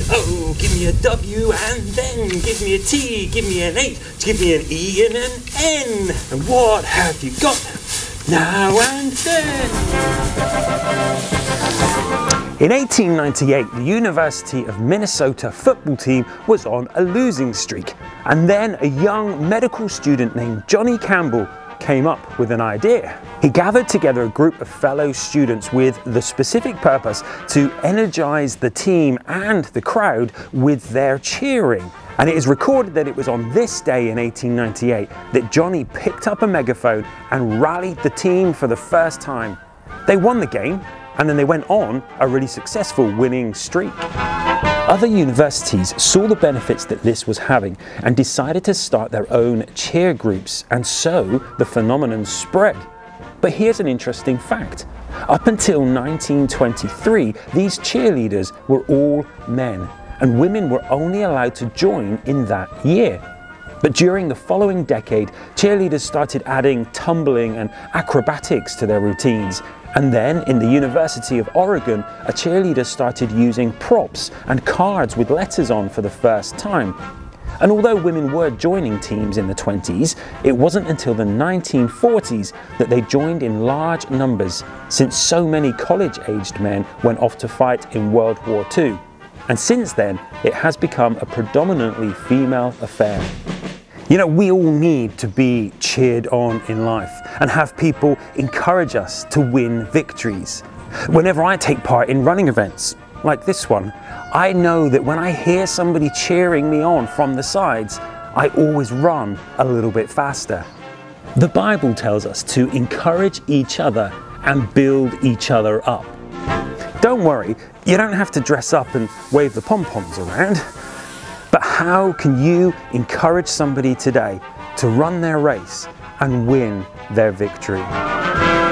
O, give me a W, and then give me a T, give me an H, give me an E and an N. And what have you got now and then? In 1898, the University of Minnesota football team was on a losing streak, and then a young medical student named Johnny Campbell came up with an idea. He gathered together a group of fellow students with the specific purpose to energize the team and the crowd with their cheering. And it is recorded that it was on this day in 1898 that Johnny picked up a megaphone and rallied the team for the first time. They won the game, and then they went on a really successful winning streak. Other universities saw the benefits that this was having and decided to start their own cheer groups, and so the phenomenon spread. But here's an interesting fact. Up until 1923, these cheerleaders were all men, and women were only allowed to join in that year. But during the following decade, cheerleaders started adding tumbling and acrobatics to their routines. And then in the University of Oregon, a cheerleader started using props and cards with letters on for the first time. And although women were joining teams in the 20s, it wasn't until the 1940s that they joined in large numbers, since so many college-aged men went off to fight in World War II. And since then, it has become a predominantly female affair. You know, we all need to be cheered on in life and have people encourage us to win victories. Whenever I take part in running events like this one, I know that when I hear somebody cheering me on from the sides, I always run a little bit faster. The Bible tells us to encourage each other and build each other up. Don't worry, you don't have to dress up and wave the pom-poms around. But how can you encourage somebody today to run their race and win their victory?